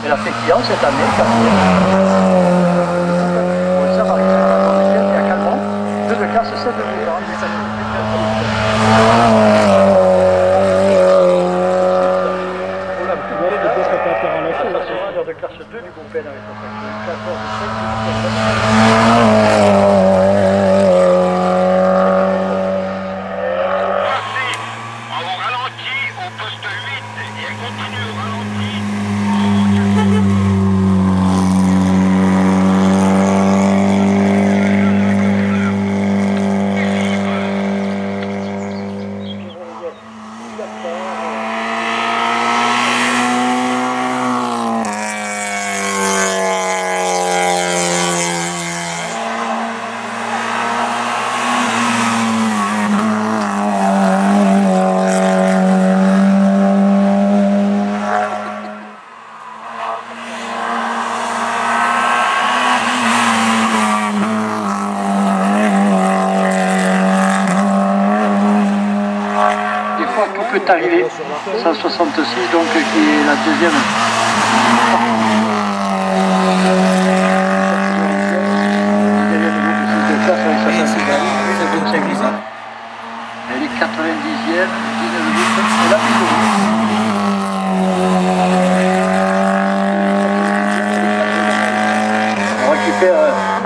Elle a fait client cette année. Ça va arriver à la zone de Kiev et à Calmont. 2 de classe 7 de Boulogne. De classe 2 du groupe N avec 14 au ralenti au poste 8 et elle continue au ralenti. Tout peut arriver, 166 donc qui est la deuxième. Elle est 90e, 19 minutes, et la on récupère